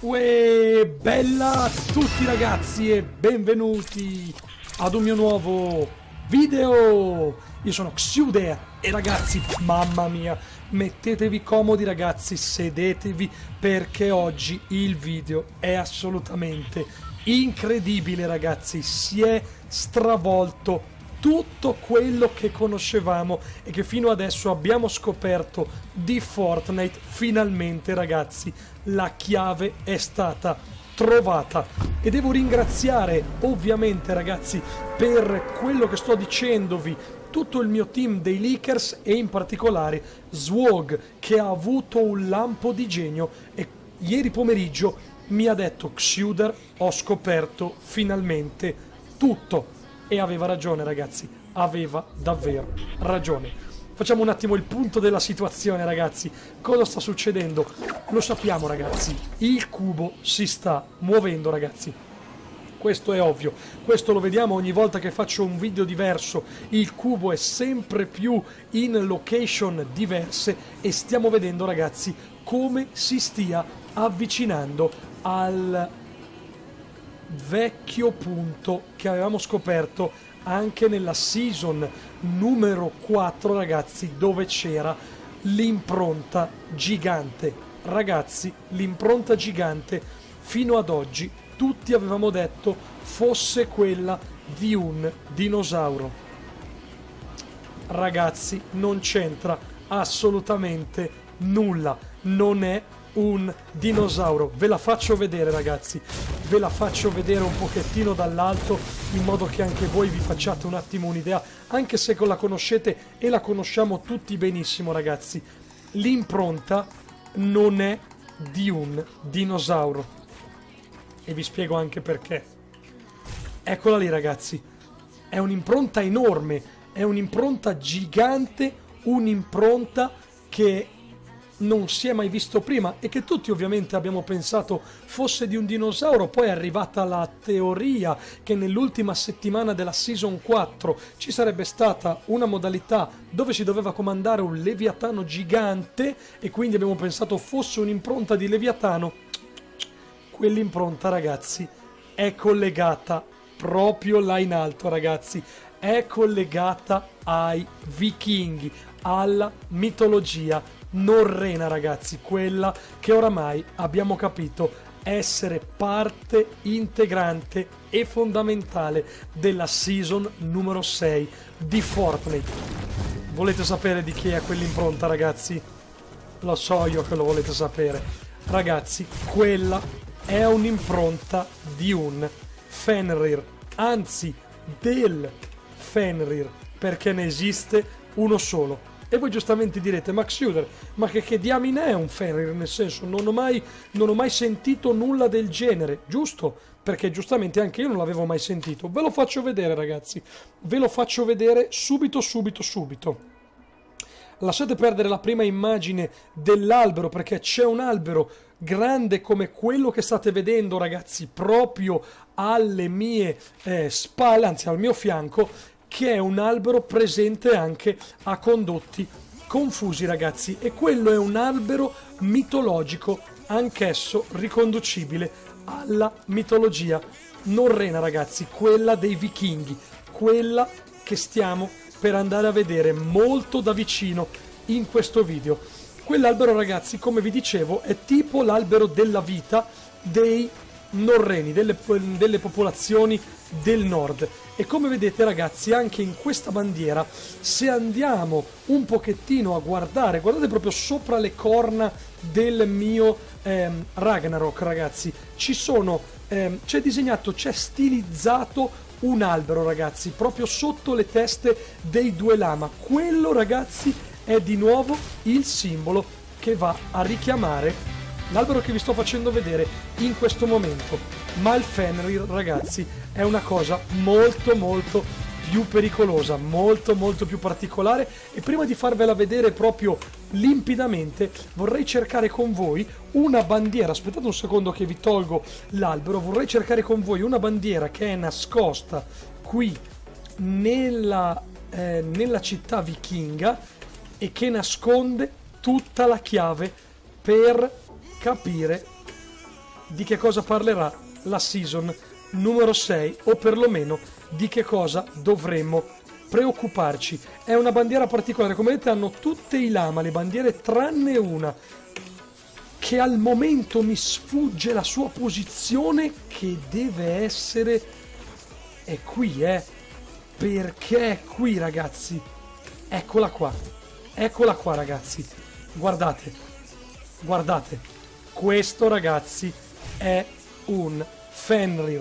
Uè, bella a tutti ragazzi e benvenuti ad un mio nuovo video. Io sono Xuder e ragazzi, mamma mia, mettetevi comodi ragazzi, sedetevi perché oggi il video è assolutamente incredibile ragazzi. Si è stravolto tutto quello che conoscevamo e che fino adesso abbiamo scoperto di Fortnite. Finalmente ragazzi la chiave è stata trovata e devo ringraziare ovviamente ragazzi per quello che sto dicendovi tutto il mio team dei leakers e in particolare Swag, che ha avuto un lampo di genio e ieri pomeriggio mi ha detto: Xuder, ho scoperto finalmente tutto. E aveva ragione ragazzi, aveva davvero ragione. Facciamo un attimo il punto della situazione ragazzi. Cosa sta succedendo? Lo sappiamo ragazzi, il cubo si sta muovendo ragazzi. Questo è ovvio, questo lo vediamo ogni volta che faccio un video diverso. Il cubo è sempre più in location diverse e stiamo vedendo ragazzi come si stia avvicinando al vecchio punto che avevamo scoperto anche nella season numero 4 ragazzi, dove c'era l'impronta gigante. Ragazzi, l'impronta gigante fino ad oggi tutti avevamo detto fosse quella di un dinosauro. Ragazzi, non c'entra assolutamente nulla, non è un dinosauro. Ve la faccio vedere ragazzi, ve la faccio vedere un pochettino dall'alto in modo che anche voi vi facciate un attimo un'idea, anche se la conoscete e la conosciamo tutti benissimo ragazzi. L'impronta non è di un dinosauro e vi spiego anche perché. Eccola lì ragazzi, è un'impronta enorme, è un'impronta gigante, un'impronta che non si è mai visto prima e che tutti ovviamente abbiamo pensato fosse di un dinosauro. Poi è arrivata la teoria che nell'ultima settimana della season 4 ci sarebbe stata una modalità dove si doveva comandare un leviatano gigante e quindi abbiamo pensato fosse un'impronta di leviatano. Quell'impronta ragazzi è collegata proprio là in alto ragazzi, è collegata ai vichinghi, alla mitologia norrena ragazzi, quella che oramai abbiamo capito essere parte integrante e fondamentale della season numero 6 di Fortnite. Volete sapere di chi è quell'impronta ragazzi? Lo so io che lo volete sapere ragazzi, quella è un'impronta di un Fenrir, anzi del Fenrir, perché ne esiste uno solo. E voi giustamente direte: ma Xuder, ma che diamine è un Fenrir? Nel senso, non ho mai sentito nulla del genere, giusto? Perché giustamente anche io non l'avevo mai sentito. Ve lo faccio vedere ragazzi, ve lo faccio vedere subito. Lasciate perdere la prima immagine dell'albero, perché c'è un albero grande come quello che state vedendo ragazzi proprio alle mie spalle, anzi al mio fianco, che è un albero presente anche a condotti confusi ragazzi, e quello è un albero mitologico, anch'esso riconducibile alla mitologia norrena ragazzi, quella dei vichinghi, quella che stiamo per andare a vedere molto da vicino in questo video. Quell'albero ragazzi, come vi dicevo, è tipo l'albero della vita dei norreni, delle popolazioni del nord. E come vedete ragazzi, anche in questa bandiera, se andiamo un pochettino a guardare, guardate proprio sopra le corna del mio Ragnarok ragazzi, c'è disegnato, c'è stilizzato un albero ragazzi proprio sotto le teste dei due lama. Quello ragazzi è di nuovo il simbolo che va a richiamare l'albero che vi sto facendo vedere in questo momento. Ma il Fenrir ragazzi è una cosa molto più pericolosa, molto più particolare, e prima di farvela vedere proprio limpidamente vorrei cercare con voi una bandiera. Aspettate un secondo che vi tolgo l'albero. Vorrei cercare con voi una bandiera che è nascosta qui nella città vichinga e che nasconde tutta la chiave per capire di che cosa parlerà la season numero 6, o perlomeno di che cosa dovremmo preoccuparci. È una bandiera particolare, come vedete hanno tutte i lama, le bandiere, tranne una che al momento mi sfugge la sua posizione, che deve essere... è qui, perché è qui, ragazzi. Eccola qua, ragazzi. Guardate, guardate, questo, ragazzi, è un Fenrir.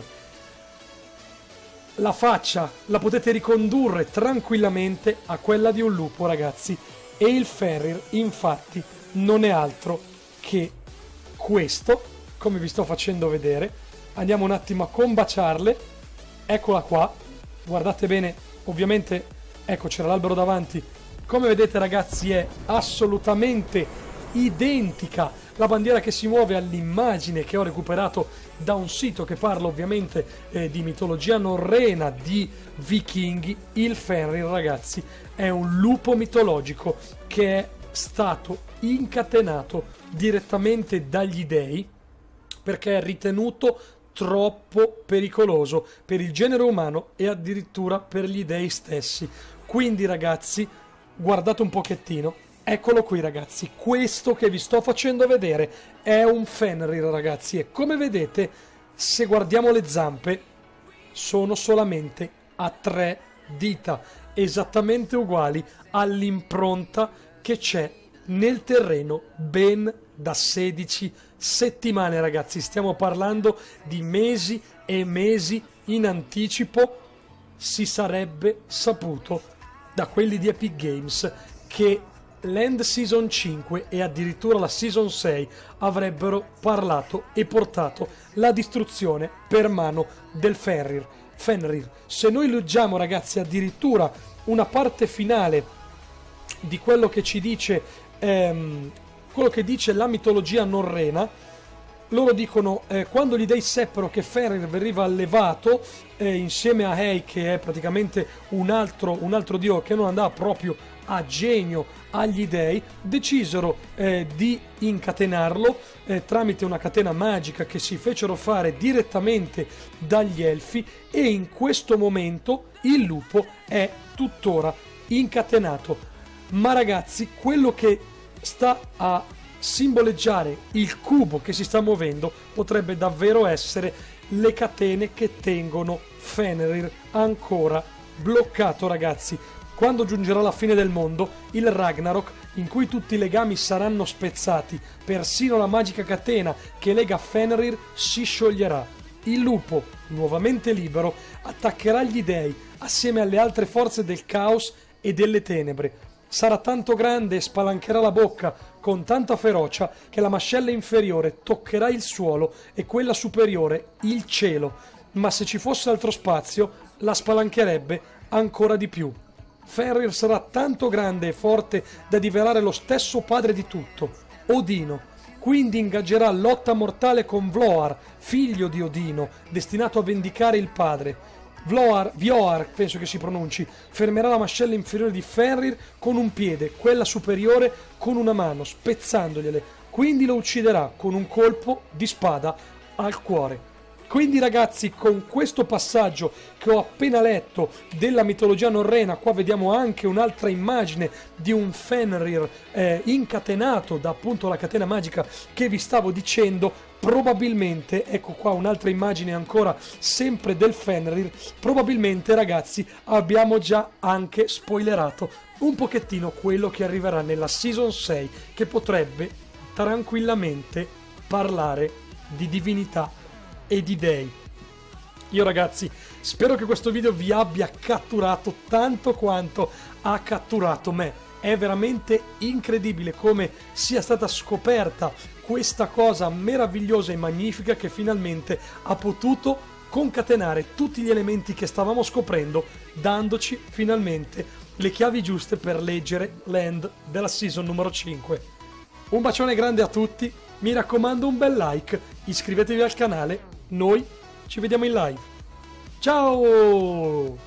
La faccia la potete ricondurre tranquillamente a quella di un lupo, ragazzi, e il Fenrir infatti non è altro che questo, come vi sto facendo vedere. Andiamo un attimo a combaciarle. Eccola qua, guardate bene, ovviamente, ecco, c'era l'albero davanti. Come vedete, ragazzi, è assolutamente identica la bandiera che si muove all'immagine che ho recuperato da un sito che parla ovviamente di mitologia norrena, di vichinghi. Il Fenrir, ragazzi, è un lupo mitologico che è stato incatenato direttamente dagli dei perché è ritenuto troppo pericoloso per il genere umano e addirittura per gli dei stessi. Quindi, ragazzi, guardate un pochettino, eccolo qui, ragazzi, questo che vi sto facendo vedere è un Fenrir, ragazzi, e come vedete, se guardiamo le zampe, sono solamente a 3 dita, esattamente uguali all'impronta che c'è nel terreno ben da 16 settimane, ragazzi. Stiamo parlando di mesi e mesi in anticipo. Si sarebbe saputo da quelli di Epic Games che l'End Season 5 e addirittura la Season 6 avrebbero parlato e portato la distruzione per mano del Fenrir. Se noi leggiamo, ragazzi, addirittura una parte finale di quello che ci dice quello che dice la mitologia norrena, loro dicono quando gli dei seppero che Fenrir veniva allevato insieme a Hei, che è praticamente un altro dio che non andava proprio a genio agli dei, decisero di incatenarlo tramite una catena magica che si fecero fare direttamente dagli elfi, e in questo momento il lupo è tuttora incatenato. Ma, ragazzi, quello che sta a simboleggiare il cubo che si sta muovendo potrebbe davvero essere le catene che tengono Fenrir ancora bloccato, ragazzi. Quando giungerà la fine del mondo, il Ragnarok, in cui tutti i legami saranno spezzati, persino la magica catena che lega Fenrir si scioglierà. Il lupo, nuovamente libero, attaccherà gli dei assieme alle altre forze del caos e delle tenebre. Sarà tanto grande e spalancherà la bocca con tanta ferocia che la mascella inferiore toccherà il suolo e quella superiore il cielo, ma se ci fosse altro spazio la spalancherebbe ancora di più. Fenrir sarà tanto grande e forte da divelare lo stesso padre di tutto, Odino. Quindi ingaggerà lotta mortale con Vloar, figlio di Odino, destinato a vendicare il padre. Vioar, penso che si pronunci, fermerà la mascella inferiore di Fenrir con un piede, quella superiore con una mano, spezzandogliele. Quindi lo ucciderà con un colpo di spada al cuore. Quindi, ragazzi, con questo passaggio che ho appena letto della mitologia norrena, qua vediamo anche un'altra immagine di un Fenrir incatenato da appunto la catena magica che vi stavo dicendo. Probabilmente, ecco qua un'altra immagine ancora sempre del Fenrir, probabilmente, ragazzi, abbiamo già anche spoilerato un pochettino quello che arriverà nella Season 6, che potrebbe tranquillamente parlare di divinità e di dei. Io, ragazzi, spero che questo video vi abbia catturato tanto quanto ha catturato me. È veramente incredibile come sia stata scoperta questa cosa meravigliosa e magnifica che finalmente ha potuto concatenare tutti gli elementi che stavamo scoprendo, dandoci finalmente le chiavi giuste per leggere l'end della season numero 5. Un bacione grande a tutti, mi raccomando un bel like, iscrivetevi al canale, noi ci vediamo in live. Ciao!